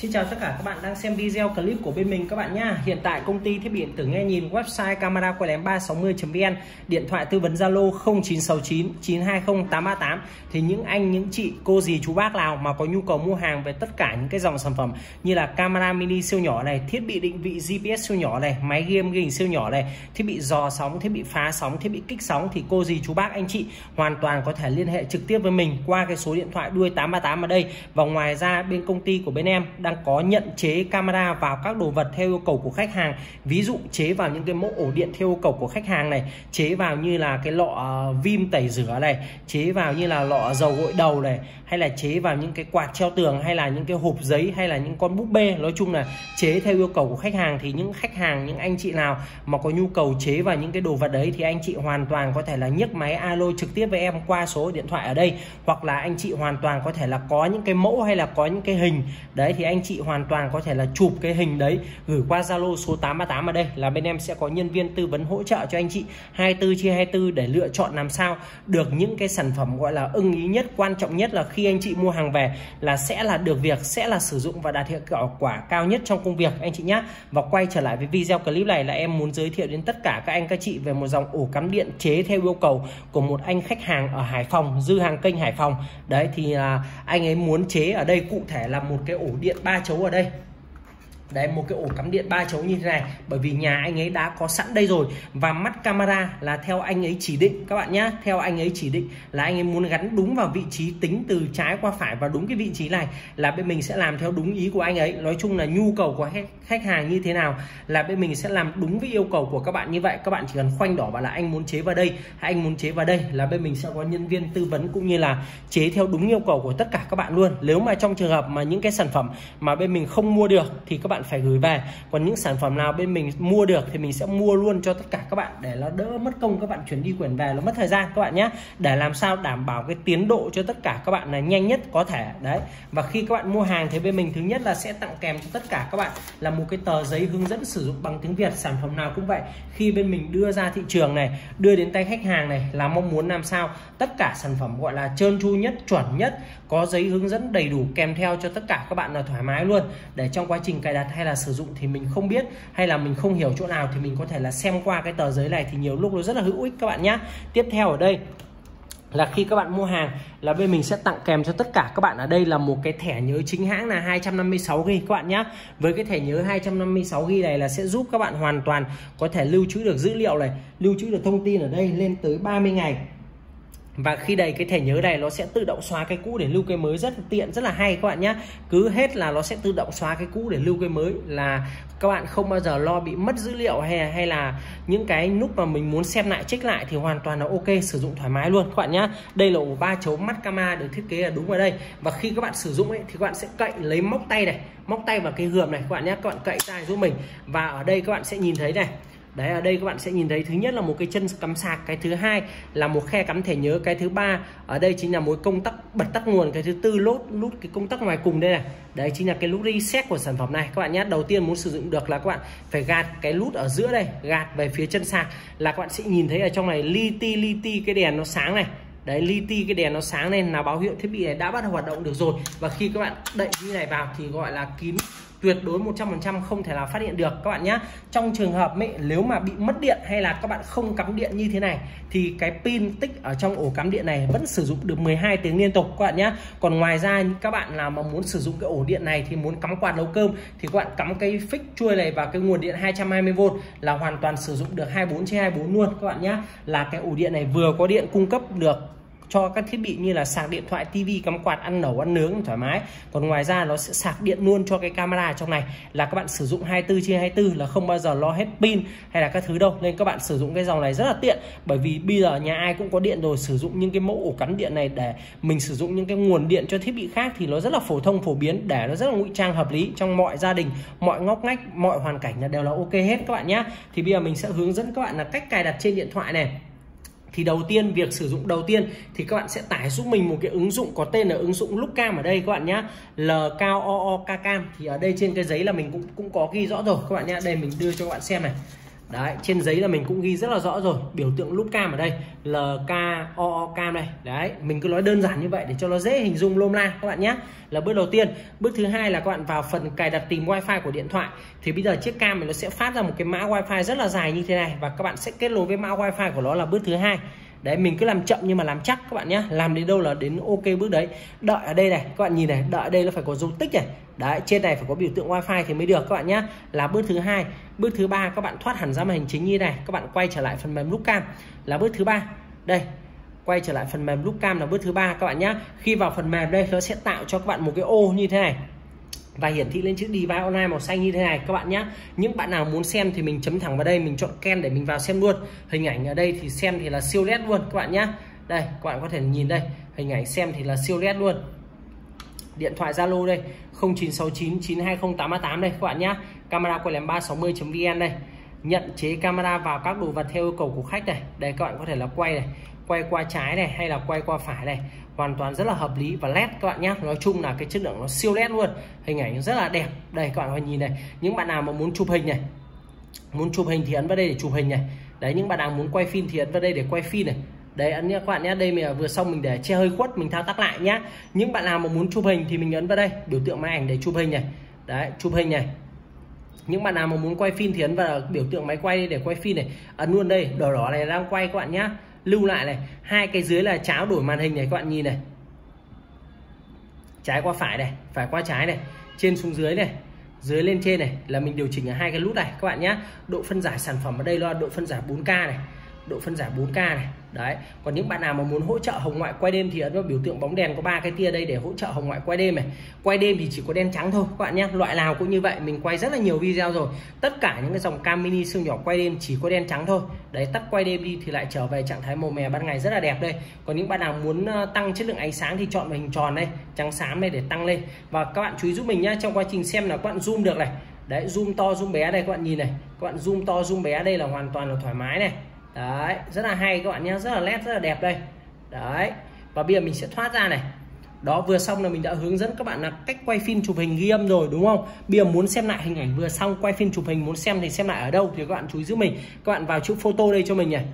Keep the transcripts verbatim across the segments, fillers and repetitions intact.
Xin chào tất cả các bạn đang xem video clip của bên mình các bạn nhá. Hiện tại công ty thiết bị điện tử nghe nhìn, website camera quay lén ba sáu mươi chấm vn, điện thoại tư vấn Zalo không chín sáu chín chín hai không tám ba tám. Thì những anh, những chị, cô dì, chú bác nào mà có nhu cầu mua hàng về tất cả những cái dòng sản phẩm như là camera mini siêu nhỏ này, thiết bị định vị giê pê ét siêu nhỏ này, máy ghi âm ghi hình siêu nhỏ này, thiết bị dò sóng, thiết bị phá sóng, thiết bị kích sóng, thì cô dì, chú bác, anh chị hoàn toàn có thể liên hệ trực tiếp với mình qua cái số điện thoại đuôi tám ba tám ở đây. Và ngoài ra bên công ty của bên em đang có nhận chế camera vào các đồ vật theo yêu cầu của khách hàng. Ví dụ chế vào những cái mẫu ổ điện theo yêu cầu của khách hàng này, chế vào như là cái lọ uh, vim tẩy rửa này, chế vào như là lọ dầu gội đầu này, hay là chế vào những cái quạt treo tường, hay là những cái hộp giấy, hay là những con búp bê. Nói chung là chế theo yêu cầu của khách hàng. Thì những khách hàng, những anh chị nào mà có nhu cầu chế vào những cái đồ vật đấy thì anh chị hoàn toàn có thể là nhấc máy alo trực tiếp với em qua số điện thoại ở đây, hoặc là anh chị hoàn toàn có thể là có những cái mẫu hay là có những cái hình đấy thì anh chị hoàn toàn có thể là chụp cái hình đấy gửi qua Zalo số tám ba tám ở đây, là bên em sẽ có nhân viên tư vấn hỗ trợ cho anh chị hai mươi tư trên hai mươi tư để lựa chọn làm sao được những cái sản phẩm gọi là ưng ý nhất. Quan trọng nhất là khi anh chị mua hàng về là sẽ là được việc, sẽ là sử dụng và đạt hiệu quả cao nhất trong công việc anh chị nhé. Và quay trở lại với video clip này là em muốn giới thiệu đến tất cả các anh các chị về một dòng ổ cắm điện chế theo yêu cầu của một anh khách hàng ở Hải Phòng, Dư Hàng Kênh Hải Phòng. Đấy thì à, anh ấy muốn chế ở đây cụ thể là một cái ổ điện ba chấu ở đây. Đấy, một cái ổ cắm điện ba chấu như thế này, bởi vì nhà anh ấy đã có sẵn đây rồi. Và mắt camera là theo anh ấy chỉ định các bạn nhé, theo anh ấy chỉ định là anh ấy muốn gắn đúng vào vị trí, tính từ trái qua phải và đúng cái vị trí này là bên mình sẽ làm theo đúng ý của anh ấy. Nói chung là nhu cầu của khách hàng như thế nào là bên mình sẽ làm đúng với yêu cầu của các bạn như vậy. Các bạn chỉ cần khoanh đỏ và là anh muốn chế vào đây hay anh muốn chế vào đây là bên mình sẽ có nhân viên tư vấn cũng như là chế theo đúng yêu cầu của tất cả các bạn luôn. Nếu mà trong trường hợp mà những cái sản phẩm mà bên mình không mua được thì các bạn phải gửi về, còn những sản phẩm nào bên mình mua được thì mình sẽ mua luôn cho tất cả các bạn để nó đỡ mất công các bạn chuyển đi chuyển về, nó mất thời gian các bạn nhé, để làm sao đảm bảo cái tiến độ cho tất cả các bạn là nhanh nhất có thể. Đấy, và khi các bạn mua hàng thì bên mình thứ nhất là sẽ tặng kèm cho tất cả các bạn là một cái tờ giấy hướng dẫn sử dụng bằng tiếng Việt. Sản phẩm nào cũng vậy, khi bên mình đưa ra thị trường này, đưa đến tay khách hàng này là mong muốn làm sao tất cả sản phẩm gọi là trơn tru nhất, chuẩn nhất, có giấy hướng dẫn đầy đủ kèm theo cho tất cả các bạn là thoải mái luôn, để trong quá trình cài đặt hay là sử dụng thì mình không biết hay là mình không hiểu chỗ nào thì mình có thể là xem qua cái tờ giấy này, thì nhiều lúc nó rất là hữu ích các bạn nhé. Tiếp theo ở đây là khi các bạn mua hàng là bên mình sẽ tặng kèm cho tất cả các bạn ở đây là một cái thẻ nhớ chính hãng là hai trăm năm mươi sáu gi ga bai các bạn nhé. Với cái thẻ nhớ hai trăm năm mươi sáu gi ga bai này là sẽ giúp các bạn hoàn toàn có thể lưu trữ được dữ liệu này, lưu trữ được thông tin ở đây lên tới ba mươi ngày. Và khi đầy cái thẻ nhớ này nó sẽ tự động xóa cái cũ để lưu cái mới, rất là tiện, rất là hay các bạn nhé. Cứ hết là nó sẽ tự động xóa cái cũ để lưu cái mới, là các bạn không bao giờ lo bị mất dữ liệu hay là, hay là những cái nút mà mình muốn xem lại check lại thì hoàn toàn là ok, sử dụng thoải mái luôn các bạn nhé. Đây là ổ ba chấu mắt camera được thiết kế là đúng ở đây. Và khi các bạn sử dụng ấy thì các bạn sẽ cậy lấy móc tay này, móc tay vào cái gườm này các bạn nhé, các bạn cậy tay giúp mình. Và ở đây các bạn sẽ nhìn thấy này. Đấy, ở đây các bạn sẽ nhìn thấy thứ nhất là một cái chân cắm sạc, cái thứ hai là một khe cắm thẻ nhớ, cái thứ ba ở đây chính là một công tắc bật tắt nguồn, cái thứ tư lốt nút cái công tắc ngoài cùng đây này. Đấy chính là cái nút reset của sản phẩm này các bạn nhé. Đầu tiên muốn sử dụng được là các bạn phải gạt cái nút ở giữa đây, gạt về phía chân sạc là các bạn sẽ nhìn thấy ở trong này li ti li ti cái đèn nó sáng này. Đấy, li ti cái đèn nó sáng lên là báo hiệu thiết bị này đã bắt đầu hoạt động được rồi. Và khi các bạn đậy như này vào thì gọi là kín, tuyệt đối một trăm phần trăm không thể nào phát hiện được các bạn nhé. Trong trường hợp mẹ nếu mà bị mất điện hay là các bạn không cắm điện như thế này thì cái pin tích ở trong ổ cắm điện này vẫn sử dụng được mười hai tiếng liên tục các bạn nhé. Còn ngoài ra các bạn nào mà muốn sử dụng cái ổ điện này thì muốn cắm quạt nấu cơm thì các bạn cắm cái phích chuôi này vào cái nguồn điện hai trăm hai mươi vôn là hoàn toàn sử dụng được hai mươi bốn trên hai mươi bốn luôn các bạn nhé. Là cái ổ điện này vừa có điện cung cấp được cho các thiết bị như là sạc điện thoại, tivi, cắm quạt, ăn nấu, ăn nướng thoải mái. Còn ngoài ra nó sẽ sạc điện luôn cho cái camera trong này, là các bạn sử dụng hai mươi tư trên hai mươi tư là không bao giờ lo hết pin hay là các thứ đâu. Nên các bạn sử dụng cái dòng này rất là tiện, bởi vì bây giờ nhà ai cũng có điện rồi, sử dụng những cái mẫu ổ cắm điện này để mình sử dụng những cái nguồn điện cho thiết bị khác thì nó rất là phổ thông, phổ biến, để nó rất là ngụy trang hợp lý trong mọi gia đình, mọi ngóc ngách, mọi hoàn cảnh là đều là ok hết các bạn nhé. Thì bây giờ mình sẽ hướng dẫn các bạn là cách cài đặt trên điện thoại này. Thì đầu tiên, việc sử dụng đầu tiên thì các bạn sẽ tải giúp mình một cái ứng dụng có tên là ứng dụng Lookcam ở đây các bạn nhé. L cao o o k cam. Thì ở đây trên cái giấy là mình cũng cũng có ghi rõ rồi các bạn nhé. Đây mình đưa cho các bạn xem này. Đấy, trên giấy là mình cũng ghi rất là rõ rồi, biểu tượng loop cam ở đây, L K O O cam đây. Đấy, mình cứ nói đơn giản như vậy để cho nó dễ hình dung lôm la các bạn nhé. Là bước đầu tiên. Bước thứ hai là các bạn vào phần cài đặt tìm wifi của điện thoại. Thì bây giờ chiếc cam này nó sẽ phát ra một cái mã wifi rất là dài như thế này, và các bạn sẽ kết nối với mã wifi của nó là bước thứ hai. Đấy, mình cứ làm chậm nhưng mà làm chắc các bạn nhé. Làm đến đâu là đến ok bước đấy. Đợi ở đây này, các bạn nhìn này, đợi ở đây nó phải có dấu tích này. Đấy, trên này phải có biểu tượng wifi thì mới được các bạn nhé. Là bước thứ hai. Bước thứ ba các bạn thoát hẳn ra màn hình chính như này, các bạn quay trở lại phần mềm loop cam là bước thứ ba. Đây, quay trở lại phần mềm loop cam là bước thứ ba các bạn nhé. Khi vào phần mềm đây nó sẽ tạo cho các bạn một cái ô như thế này và hiển thị lên chữ device online màu xanh như thế này các bạn nhé. Những bạn nào muốn xem thì mình chấm thẳng vào đây, mình chọn Ken để mình vào xem luôn. Hình ảnh ở đây thì xem thì là siêu nét luôn các bạn nhé. Đây, các bạn có thể nhìn đây, hình ảnh xem thì là siêu nét luôn. Điện thoại Zalo đây không chín sáu chín chín hai không tám ba tám đây các bạn nhé. Camera quay lén ba sáu mươi chấm vn đây. Nhận chế camera vào các đồ vật theo yêu cầu của khách này. Đây các bạn có thể là quay này, quay qua trái này hay là quay qua phải này, hoàn toàn rất là hợp lý và led các bạn nhé. Nói chung là cái chất lượng nó siêu led luôn, hình ảnh rất là đẹp. Đây các bạn có nhìn này, những bạn nào mà muốn chụp hình này, muốn chụp hình thì ấn vào đây để chụp hình này. Đấy, những bạn nào muốn quay phim thì ấn vào đây để quay phim này. Đấy, ấn nhé các bạn nhé. Đây mình vừa xong mình để che hơi khuất, mình thao tác lại nhé. Những bạn nào mà muốn chụp hình thì mình ấn vào đây biểu tượng máy ảnh để chụp hình này. Đấy, chụp hình này. Những bạn nào mà muốn quay phim thì ấn vào biểu tượng máy quay để quay phim này, ấn luôn đây, đỏ đỏ này đang quay các bạn nhé. Lưu lại này, hai cái dưới là cháo đổi màn hình này các bạn nhìn này, trái qua phải này, phải qua trái này, trên xuống dưới này, dưới lên trên này là mình điều chỉnh ở hai cái nút này các bạn nhé. Độ phân giải sản phẩm ở đây là độ phân giải bốn K này, độ phân giải bốn K này. Đấy, còn những bạn nào mà muốn hỗ trợ hồng ngoại quay đêm thì ấn vào biểu tượng bóng đèn có ba cái tia đây để hỗ trợ hồng ngoại quay đêm này. Quay đêm thì chỉ có đen trắng thôi các bạn nhé. Loại nào cũng như vậy, mình quay rất là nhiều video rồi. Tất cả những cái dòng cam mini siêu nhỏ quay đêm chỉ có đen trắng thôi. Đấy, tắt quay đêm đi thì lại trở về trạng thái màu mè ban ngày rất là đẹp đây. Còn những bạn nào muốn tăng chất lượng ánh sáng thì chọn vào hình tròn đây, trắng xám đây để tăng lên. Và các bạn chú ý giúp mình nhé, trong quá trình xem là các bạn zoom được này. Đấy, zoom to zoom bé đây các bạn nhìn này, các bạn zoom to zoom bé đây là hoàn toàn là thoải mái này. Đấy, rất là hay các bạn nhé, rất là nét, rất là đẹp đây. Đấy, và bây giờ mình sẽ thoát ra này. Đó, vừa xong là mình đã hướng dẫn các bạn là cách quay phim chụp hình ghi âm rồi đúng không? Bây giờ muốn xem lại hình ảnh vừa xong quay phim chụp hình, muốn xem thì xem lại ở đâu thì các bạn chú ý giúp mình. Các bạn vào chữ photo đây cho mình này,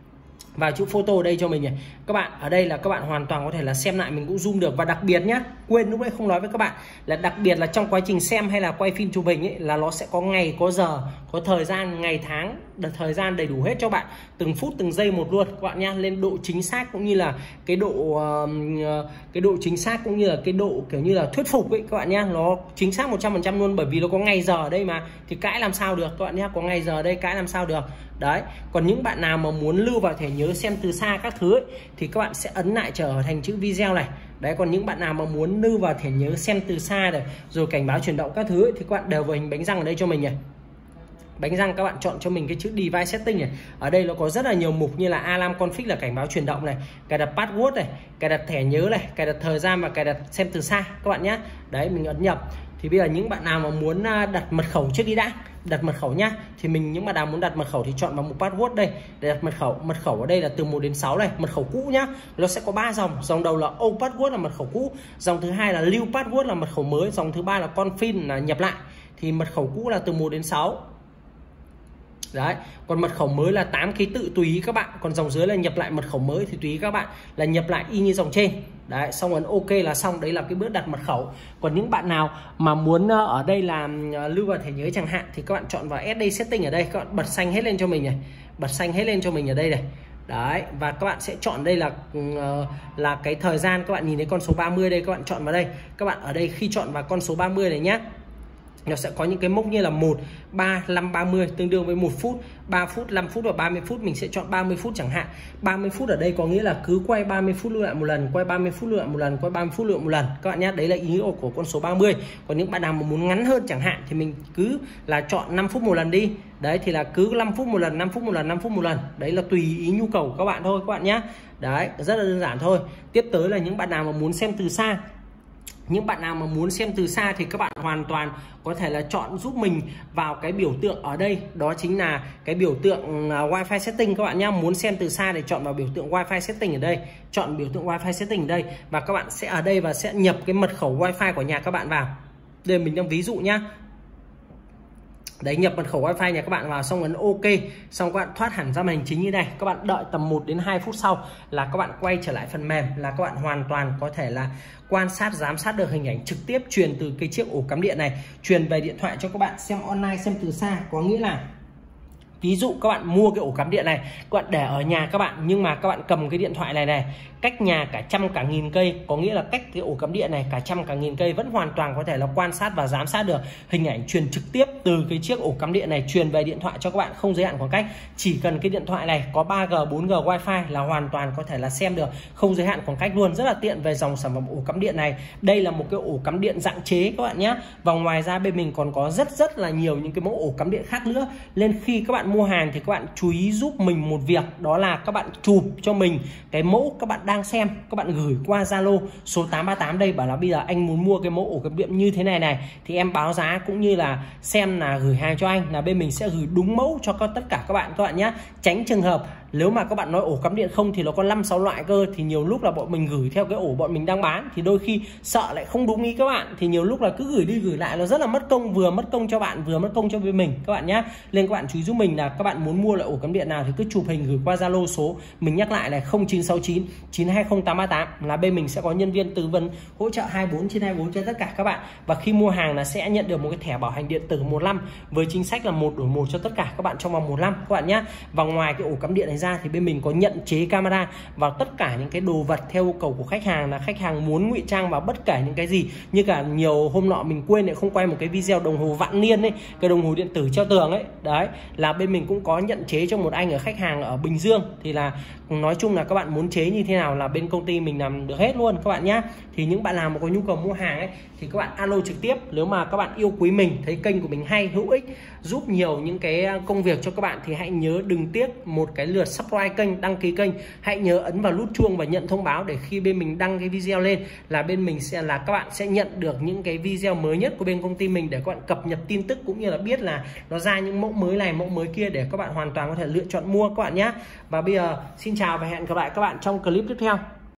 vào chữ photo ở đây cho mình này. Các bạn ở đây là các bạn hoàn toàn có thể là xem lại, mình cũng zoom được. Và đặc biệt nhé, quên lúc đấy không nói với các bạn là đặc biệt là trong quá trình xem hay là quay phim chụp hình ấy, là nó sẽ có ngày, có giờ, có thời gian, ngày tháng, đợt thời gian đầy đủ hết cho bạn, từng phút từng giây một luôn các bạn nha. Lên độ chính xác cũng như là cái độ uh, cái độ chính xác cũng như là cái độ kiểu như là thuyết phục ấy các bạn nhá, nó chính xác một trăm phần trăm luôn, bởi vì nó có ngày giờ ở đây mà, thì cãi làm sao được các bạn nhá, có ngày giờ ở đây cãi làm sao được. Đấy, còn những bạn nào mà muốn lưu vào thẻ nhớ xem từ xa các thứ ấy, thì các bạn sẽ ấn lại trở thành chữ video này. Đấy, còn những bạn nào mà muốn lưu vào thẻ nhớ xem từ xa này, rồi cảnh báo chuyển động các thứ ấy, thì các bạn đều vào hình bánh răng ở đây cho mình này. Bánh răng các bạn chọn cho mình cái chữ device setting này. Ở đây nó có rất là nhiều mục như là alarm config là cảnh báo chuyển động này, cài đặt password này, cài đặt thẻ nhớ này, cài đặt thời gian và cài đặt xem từ xa các bạn nhé. Đấy, mình ấn nhập. Thì bây giờ những bạn nào mà muốn đặt mật khẩu trước đi đã, đặt mật khẩu nhá, thì mình những bạn nào muốn đặt mật khẩu thì chọn vào mục password đây để đặt mật khẩu. Mật khẩu ở đây là từ một đến sáu này, mật khẩu cũ nhá. Nó sẽ có ba dòng, dòng đầu là old password là mật khẩu cũ, dòng thứ hai là new password là mật khẩu mới, dòng thứ ba là confirm là nhập lại. Thì mật khẩu cũ là từ một đến sáu. Đấy, còn mật khẩu mới là tám ký tự tùy ý các bạn, còn dòng dưới là nhập lại mật khẩu mới thì tùy ý các bạn là nhập lại y như dòng trên. Đấy, xong ấn ok là xong, đấy là cái bước đặt mật khẩu. Còn những bạn nào mà muốn ở đây là lưu vào thẻ nhớ chẳng hạn thì các bạn chọn vào ét đê setting ở đây, các bạn bật xanh hết lên cho mình này, bật xanh hết lên cho mình ở đây này. Đấy, và các bạn sẽ chọn đây là là cái thời gian, các bạn nhìn thấy con số ba mươi đây, các bạn chọn vào đây. Các bạn ở đây khi chọn vào con số ba mươi này nhé, nó sẽ có những cái mốc như là một, ba, năm, ba mươi tương đương với một phút, ba phút, năm phút và ba mươi phút. Mình sẽ chọn ba mươi phút chẳng hạn. ba mươi phút ở đây có nghĩa là cứ quay ba mươi phút lưu lại một lần, quay ba mươi phút lưu lại một lần, quay ba mươi phút lưu lại một lần các bạn nhé. Đấy là ý nghĩa của con số ba mươi. Còn những bạn nào mà muốn ngắn hơn chẳng hạn thì mình cứ là chọn năm phút một lần đi. Đấy, thì là cứ năm phút một lần, năm phút một lần, năm phút một lần. Đấy là tùy ý nhu cầu của các bạn thôi các bạn nhé. Đấy, rất là đơn giản thôi. Tiếp tới là những bạn nào mà muốn xem từ xa. Những bạn nào mà muốn xem từ xa thì các bạn hoàn toàn có thể là chọn giúp mình vào cái biểu tượng ở đây, đó chính là cái biểu tượng Wi-Fi setting các bạn nhé. Muốn xem từ xa thì chọn vào biểu tượng Wi-Fi setting ở đây, chọn biểu tượng Wi-Fi setting ở đây và các bạn sẽ ở đây và sẽ nhập cái mật khẩu Wi-Fi của nhà các bạn vào. Đây mình đang ví dụ nhá. Đấy, nhập mật khẩu wifi nhà các bạn vào xong ấn ok, xong các bạn thoát hẳn ra màn hình chính như này. Các bạn đợi tầm một đến hai phút sau là các bạn quay trở lại phần mềm, là các bạn hoàn toàn có thể là quan sát giám sát được hình ảnh trực tiếp truyền từ cái chiếc ổ cắm điện này truyền về điện thoại cho các bạn xem online, xem từ xa. Có nghĩa là ví dụ các bạn mua cái ổ cắm điện này, các bạn để ở nhà các bạn, nhưng mà các bạn cầm cái điện thoại này này cách nhà cả trăm cả nghìn cây, có nghĩa là cách cái ổ cắm điện này cả trăm cả nghìn cây, vẫn hoàn toàn có thể là quan sát và giám sát được hình ảnh truyền trực tiếp từ cái chiếc ổ cắm điện này truyền về điện thoại cho các bạn, không giới hạn khoảng cách. Chỉ cần cái điện thoại này có ba G bốn G wifi là hoàn toàn có thể là xem được, không giới hạn khoảng cách luôn. Rất là tiện về dòng sản phẩm ổ cắm điện này. Đây là một cái ổ cắm điện dạng chế các bạn nhé. Và ngoài ra bên mình còn có rất rất là nhiều những cái mẫu ổ cắm điện khác nữa, nên khi các bạn mua hàng thì các bạn chú ý giúp mình một việc, đó là các bạn chụp cho mình cái mẫu các bạn đang xem, các bạn gửi qua Zalo số tám ba tám đây, bảo là bây giờ anh muốn mua cái mẫu ổ cắm điện như thế này này, thì em báo giá cũng như là xem là gửi hàng cho anh, là bên mình sẽ gửi đúng mẫu cho tất cả các bạn các bạn nhé. Tránh trường hợp nếu mà các bạn nói ổ cắm điện không thì nó có năm sáu loại cơ, thì nhiều lúc là bọn mình gửi theo cái ổ bọn mình đang bán, thì đôi khi sợ lại không đúng ý các bạn, thì nhiều lúc là cứ gửi đi gửi lại nó rất là mất công, vừa mất công cho bạn vừa mất công cho bên mình các bạn nhé. Nên các bạn chú ý giúp mình là các bạn muốn mua lại ổ cắm điện nào thì cứ chụp hình gửi qua Zalo số mình nhắc lại là không chín sáu chín chín hai không tám ba tám, là bên mình sẽ có nhân viên tư vấn hỗ trợ hai mươi bốn trên hai mươi bốn cho tất cả các bạn. Và khi mua hàng là sẽ nhận được một cái thẻ bảo hành điện tử một năm với chính sách là một đổi một cho tất cả các bạn trong vòng một năm các bạn nhé. Và ngoài cái ổ cắm điện này ra thì bên mình có nhận chế camera vào tất cả những cái đồ vật theo yêu cầu của khách hàng, là khách hàng muốn ngụy trang vào bất kể những cái gì. Như cả nhiều hôm nọ mình quên để không quay một cái video đồng hồ vạn niên ấy, cái đồng hồ điện tử treo tường ấy, đấy là bên mình cũng có nhận chế cho một anh ở khách hàng ở Bình Dương. Thì là nói chung là các bạn muốn chế như thế nào là bên công ty mình làm được hết luôn các bạn nhé. Thì những bạn nào mà có nhu cầu mua hàng ấy thì các bạn alo trực tiếp. Nếu mà các bạn yêu quý mình, thấy kênh của mình hay, hữu ích, giúp nhiều những cái công việc cho các bạn, thì hãy nhớ đừng tiếc một cái lượt subscribe kênh, đăng ký kênh, hãy nhớ ấn vào nút chuông và nhận thông báo, để khi bên mình đăng cái video lên là bên mình sẽ là các bạn sẽ nhận được những cái video mới nhất của bên công ty mình, để các bạn cập nhật tin tức cũng như là biết là nó ra những mẫu mới này mẫu mới kia, để các bạn hoàn toàn có thể lựa chọn mua các bạn nhé. Và bây giờ xin chào và hẹn gặp lại các bạn trong clip tiếp theo.